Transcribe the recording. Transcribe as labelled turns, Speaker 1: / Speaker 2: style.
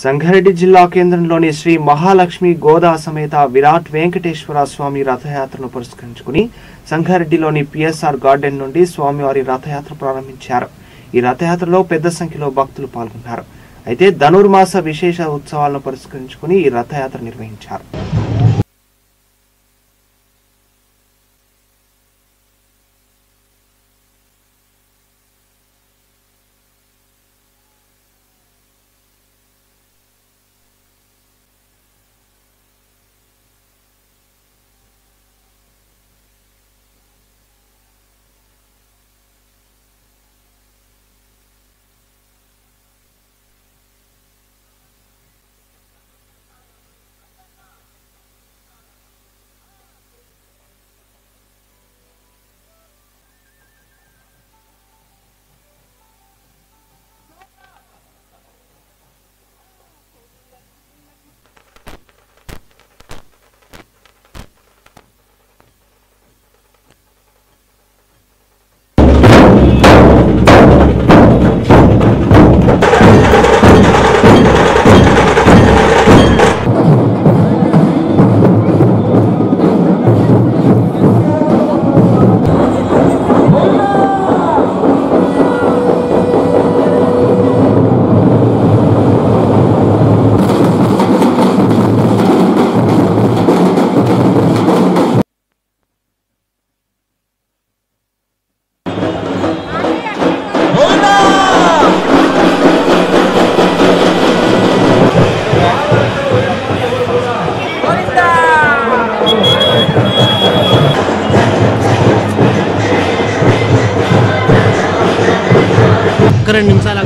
Speaker 1: సంగారెడ్డి జిల్లా కేంద్రంలోని శ్రీ మహాలక్ష్మి గోదా సమేత విరాట్ వెంకటేశ్వర స్వామి రథయాత్రను పురస్కరించుకుని సంగారెడ్డిలోని పిఎస్ఆర్ గార్డెన్ నుండి స్వామివారి రథయాత్ర ప్రారంభించారు. ఈ రథయాత్రలో పెద్ద సంఖ్యలో భక్తులు పాల్గొన్నారు. అయితే ధనుర్మాస విశేష ఉత్సవాలను పురస్కరించుకుని ఈ రథయాత్ర నిర్వహించారు.
Speaker 2: ఒక 2 నిమిషాలు